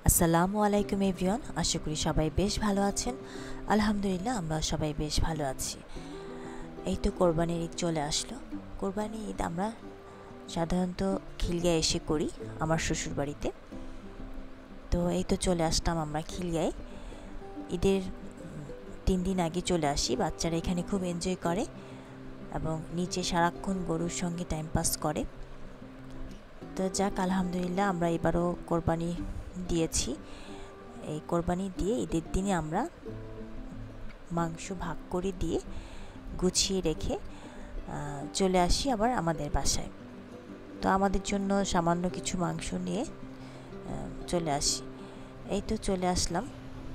আসসালামু আলাইকুম এভরিওয়ান, আশা করি সবাই বেশ ভালো আছেন। আলহামদুলিল্লাহ, আমরা সবাই বেশ ভালো আছি। এই তো কোরবানির ঈদ চলে আসলো। কোরবানির ঈদ আমরা সাধারণত খিলগাঁয়ে এসে করি, আমার শ্বশুর বাড়িতে। তো এই তো চলে আসলাম আমরা খিলগাঁয়ে। ঈদের 3 দিন আগে চলে আসি। বাচ্চারা এখানে খুব এনজয় করে এবং নিচে সারাক্ষণ গরুর সঙ্গে টাইম পাস করে। তো যাক, আলহামদুলিল্লাহ, আমরা এবারও কোরবানি দিয়েছি। এই কোরবানি দিয়ে ঈদের দিনে আমরা মাংস ভাগ করে দিয়ে গুছিয়ে রেখে চলে আসি আবার আমাদের বাসায়। তো আমাদের জন্য সামান্য কিছু মাংস নিয়ে চলে আসি। এই তো চলে আসলাম।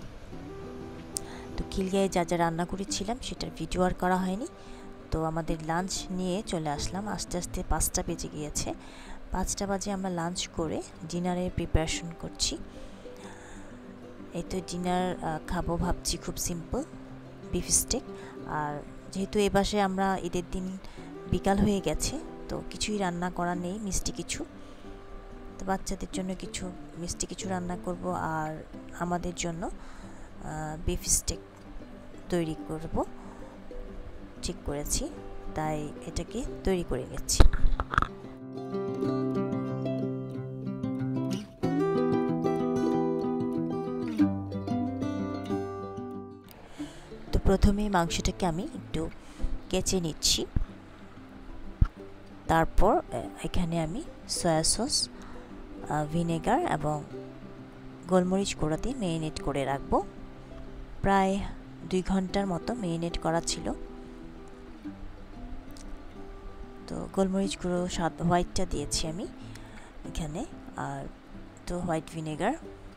তো খিলগাঁয়ে যা যা রান্না করেছিলাম সেটার ভিডিও আর করা হয়নি। তো আমাদের লাঞ্চ নিয়ে চলে আসলাম। আস্তে আস্তে 5টা বেজে গিয়েছে। 5টা বাজে আমরা লাঞ্চ করে ডিনারের প্রিপারেশন করছি। এই তো ডিনার খাবো ভাবছি, খুব সিম্পল বিফ স্টেক। আর যেহেতু এ বাসায় আমরা ঈদের দিন বিকাল হয়ে গেছে, তো কিছুই রান্না করা নেই, মিষ্টি কিছু। তো বাচ্চাদের জন্য কিছু মিষ্টি কিছু রান্না করব, আর আমাদের জন্য বিফ স্টেক তৈরি করব ঠিক করেছি, তাই এটাকে তৈরি করে নিচ্ছি। তো প্রথমে মাংসটাকে আমি একটু কেচে নিচ্ছি। তারপর এখানে আমি সয়া সস, ভিনেগার এবং গোলমরিচ গুঁড়া দিয়ে ম্যারিনেট করে রাখব। প্রায় 2 ঘন্টার মতো ম্যারিনেট করা ছিল। তো গোলমরিচ গুঁড়ো হোয়াইটটা দিয়েছি আমি এখানে, আর তো হোয়াইট ভিনেগার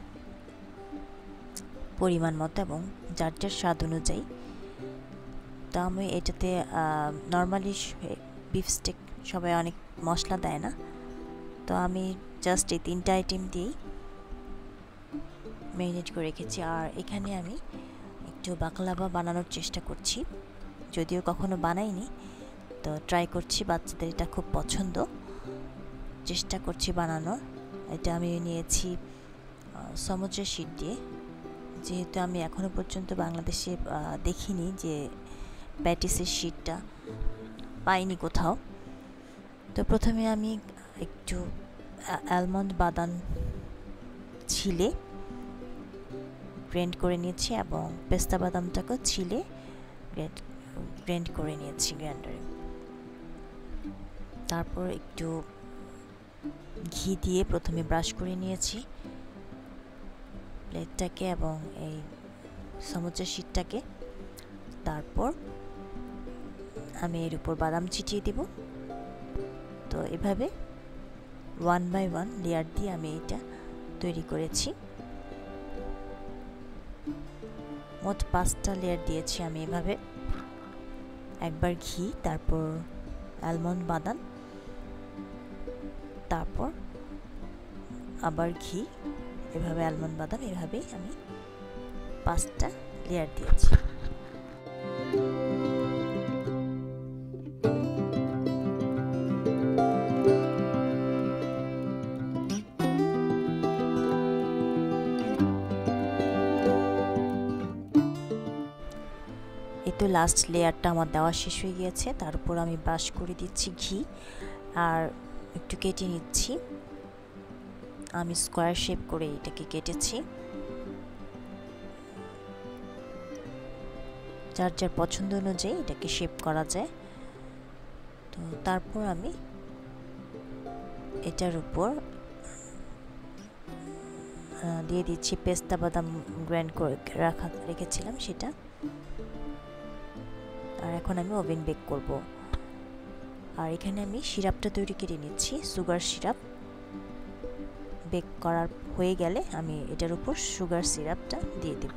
পরিমাণ মতো এবং যার যার স্বাদ অনুযায়ী। তো আমি এটাতে নর্মালি বিফ স্টেক সবাই অনেক মশলা দেয় না, তো আমি জাস্ট এই 3টা আইটেম দিয়েই ম্যারিনেট করে রেখেছি। আর এখানে আমি একটু বাকলাভা বানানোর চেষ্টা করছি, যদিও কখনো বানাইনি, তো ট্রাই করছি। বাচ্চাদের এটা খুব পছন্দ, চেষ্টা করছি বানানোর। এটা আমি নিয়েছি সমুদ্রের শীট দিয়ে, যেহেতু আমি এখনও পর্যন্ত বাংলাদেশে দেখিনি যে প্যাটিসের শীটটা পাইনি কোথাও। তো প্রথমে আমি একটু আলমন্ড বাদাম ছিলে গ্রেন্ড করে নিয়েছি এবং পেস্তা বাদামটাকেও ছিলে গ্রেন্ড করে নিয়েছি গ্রাইন্ডারে। তারপর একটু ঘি দিয়ে প্রথমে ব্রাশ করে নিয়েছি প্লেটটাকে এবং এই সমুদ্রের শীটটাকে। তারপর আমি এর উপর বাদাম ছিটিয়ে দেব। তো এভাবে 1 বাই 1 লেয়ার দিয়ে আমি এটা তৈরি করেছি। মোট 5টা লেয়ার দিয়েছি আমি এভাবে। একবার ঘি, তারপর আলমন্ড বাদাম, তারপর আবার ঘি, এভাবে আলমন্ড বাদাম, এভাবেই আমি 5টা লেয়ার দিয়েছি। এই তো লাস্ট লেয়ারটা আমার দেওয়া শেষ হয়ে গিয়েছে। তারপর আমি ব্রাশ করে দিচ্ছি ঘি আর একটু কেটে নিচ্ছি। আমি স্কোয়ার শেপ করে এটাকে কেটেছি। যার যার পছন্দ অনুযায়ী এটাকে শেপ করা যায়। তো তারপর আমি এটার উপর দিয়ে দিচ্ছি পেস্তা বাদাম গ্রাইন্ড করে রেখেছিলাম সেটা। আর এখন আমি ওভেন বেক করব। আর এখানে আমি সিরাপটা তৈরি করে নিচ্ছি, সুগার সিরাপ। বেক করার হয়ে গেলে আমি এটার উপর সুগার সিরাপটা দিয়ে দেব।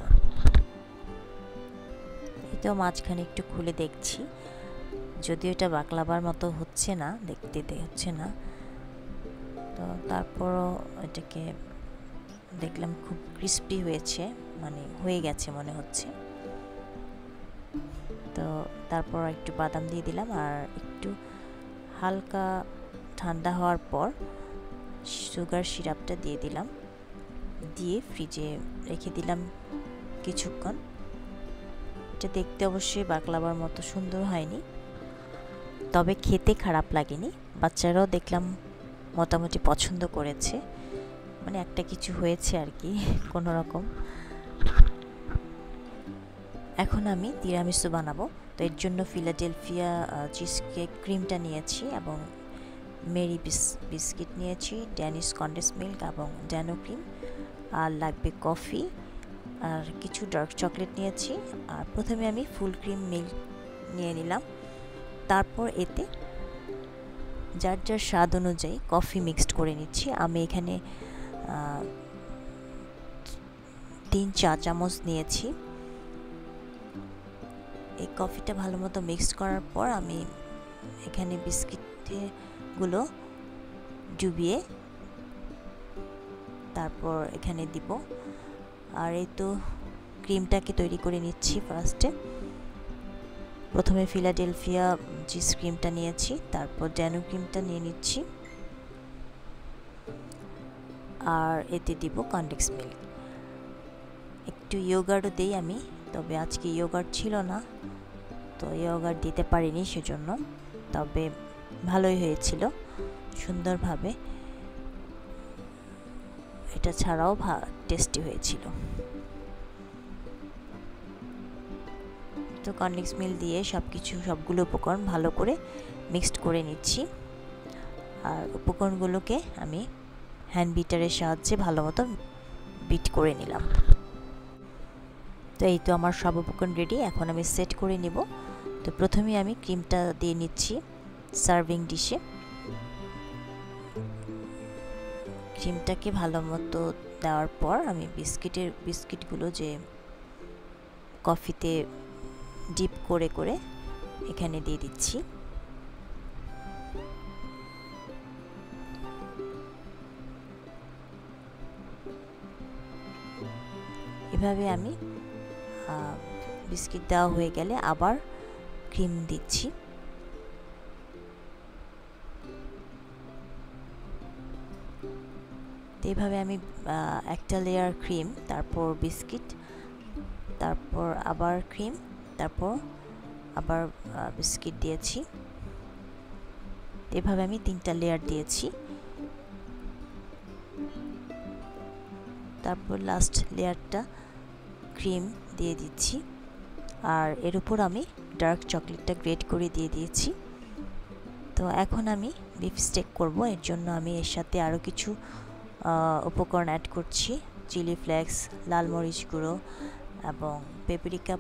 এটাও মাঝখানে একটু খুলে দেখছি, যদিও এটা বাকলাভার মতো হচ্ছে না, দেখতে হচ্ছে না। তো তারপরও এটাকে দেখলাম খুব ক্রিস্পি হয়েছে, মানে হয়ে গেছে মনে হচ্ছে। তো তারপর একটু বাদাম দিয়ে দিলাম, আর একটু হালকা ঠান্ডা হওয়ার পর সুগার সিরাপটা দিয়ে দিলাম। দিয়ে ফ্রিজে রেখে দিলাম কিছুক্ষণ। এটা দেখতে অবশ্যই বাকলাভার মতো সুন্দর হয়নি, তবে খেতে খারাপ লাগেনি। বাচ্চারাও দেখলাম মোটামুটি পছন্দ করেছে, মানে একটা কিছু হয়েছে আর কি কোনো রকম। এখন আমি তিরামিসু বানাবো। তো এর জন্য ফিলাডেলফিয়া চিজ কেক ক্রিমটা নিয়েছি এবং মেরি বিস্কিট নিয়েছি, ড্যানিশ কন্ডেন্স মিল্ক এবং ড্যানো ক্রিম, আর লাগবে কফি আর কিছু ডার্ক চকলেট নিয়েছি। আর প্রথমে আমি ফুল ক্রিম মিল্ক নিয়ে নিলাম, তারপর এতে যার যার স্বাদ অনুযায়ী কফি মিক্সড করে নিচ্ছি। আমি এখানে 3 চা চামচ নিয়েছি। এই কফিটা ভালো মতো মিক্স করার পর আমি এখানে বিস্কিটগুলো ডুবিয়ে তারপর এখানে দিব। আর এই তো ক্রিমটাকে তৈরি করে নিচ্ছি। ফার্স্টে প্রথমে ফিলাডেলফিয়া চিজ ক্রিমটা নিয়েছি, তারপর ড্যানো ক্রিমটা নিয়ে নিচ্ছি, আর এতে দিব কন্ডেন্স মিল্ক। একটু ইয়োগার্টও দিই আমি, তবে আজকে ইয়োগার্ট ছিল না, তো ইয়োগার্ট দিতে পারিনি সেজন্য। তবে ভালোই হয়েছিল সুন্দরভাবে, এটা ছাড়াও টেস্টি হয়েছিল। তো কন্ডেন্স মিল্ক দিয়ে সবগুলো উপকরণ ভালো করে মিক্সড করে নিচ্ছি। আর উপকরণগুলোকে আমি হ্যান্ড বিটারের সাহায্যে ভালো মতো বিট করে নিলাম। তো এই তো আমার সব উপকরণ রেডি, এখন আমি সেট করে নিব। তো প্রথমে আমি ক্রিমটা দিয়ে নিচ্ছি সার্ভিং ডিশে। ক্রিমটাকে ভালো মতো দেওয়ার পর আমি বিস্কিটগুলো যে কফিতে ডিপ করে করে এখানে দিয়ে দিচ্ছি। এভাবে আমি বিস্কিট দেওয়া হয়ে গেলে আবার ক্রিম দিচ্ছি। তো এইভাবে আমি একটা লেয়ার ক্রিম, তারপর বিস্কিট, তারপর আবার ক্রিম, তারপর আবার বিস্কিট দিয়েছি। এভাবে আমি 3টা লেয়ার দিয়েছি। তারপর লাস্ট লেয়ারটা ক্রিম দিয়ে দিচ্ছি, আর এর উপর আমি ডার্ক চকলেটটা গ্রেট করে দিয়ে দিয়েছি। তো এখন আমি বিফ স্টেক করব, এর জন্য আমি এর সাথে আরও কিছু উপকরণ অ্যাড করছি। চিলি ফ্লেক্স, লাল মরিচ গুঁড়ো এবং পেপরিকা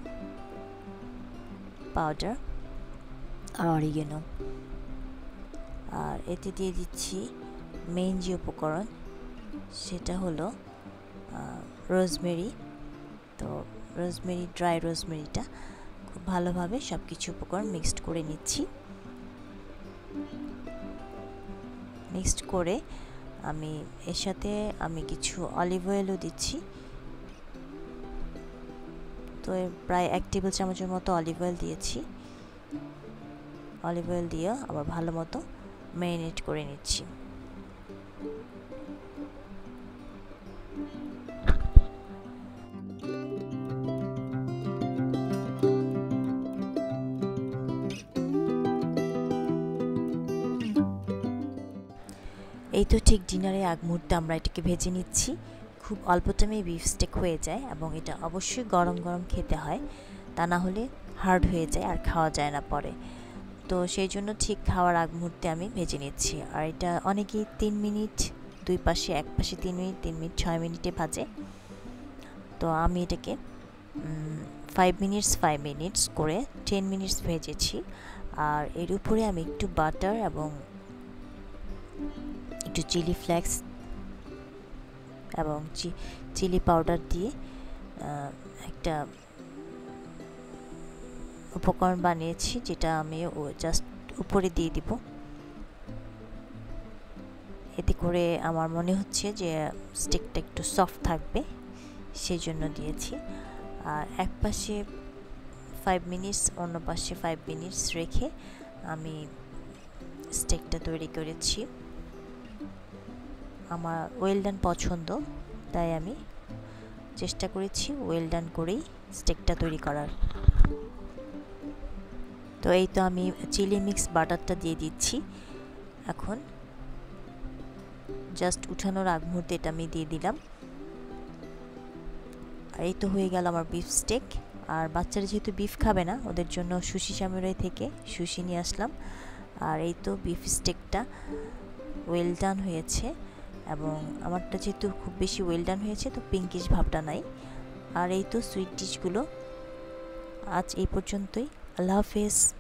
পাউডার আর অরিগেনো। আর এতে দিয়ে দিচ্ছি মেইন যে উপকরণ, সেটা হলো রোজমেরি। তো ড্রাই রোজমেরিটা খুব ভালোভাবে সব কিছু উপকরণ মিক্সড করে নিচ্ছি। মিক্সড করে আমি এর সাথে কিছু অলিভ অয়েলও দিচ্ছি। তো প্রায় 1 টেবিল চামচের মতো অলিভ অয়েল দিয়েছি। অলিভ অয়েল দিয়ে আবার ভালো মতো ম্যারিনেট করে নিচ্ছি। এই তো ঠিক ডিনারে আগ মুহূর্তে আমরা এটাকে ভেজে নিচ্ছি। খুব অল্প টাইমে বিফ স্টেক হয়ে যায় এবং এটা অবশ্যই গরম গরম খেতে হয়, তা না হলে হার্ড হয়ে যায় আর খাওয়া যায় না পরে। তো সেই জন্য ঠিক খাওয়ার আগ মুহূর্তে আমি ভেজে নিচ্ছি। আর এটা অনেকেই 3 মিনিট দুই পাশে, এক পাশে 3 মিনিট 6 মিনিটে ভাজে। তো আমি এটাকে 5 মিনিটস করে 10 মিনিটস ভেজেছি। আর এর উপরে আমি একটু বাটার এবং একটু চিলি ফ্লেক্স এবং চিলি পাউডার দিয়ে একটা উপকরণ বানিয়েছি, যেটা আমি জাস্ট উপরে দিয়ে দিব। এতে করে আমার মনে হচ্ছে যে স্টিকটা একটু সফট থাকবে, সেই জন্য দিয়েছি। আর এক পাশে 5 মিনিটস, অন্য পাশে 5 মিনিটস রেখে আমি স্টেকটা তৈরি করেছি। আমার ওয়েল ডান পছন্দ, তাই আমি চেষ্টা করেছি ওয়েল ডান করেই স্টেকটা তৈরি করার। তো এই তো আমি চিলি মিক্স বাটারটা দিয়ে দিচ্ছি। এখন জাস্ট উঠানোর আগ মুহূর্তে এটা আমি দিয়ে দিলাম। আর এই তো হয়ে গেল আমার বিফ স্টেক। আর বাচ্চারা যেহেতু বিফ খাবে না, ওদের জন্য সুশি সামুরাই থেকে সুশি নিয়ে আসলাম। আর এই তো বিফ স্টেকটা ওয়েল ডান হয়েছে, এবং আমারটা যেহেতু খুব বেশি ওয়েল ডান হয়েছে, তো পিঙ্কিশ ভাবটা নাই। আর এই তো সুইট ডিশগুলো আজ এই পর্যন্তই। আল্লাহ হাফেজ।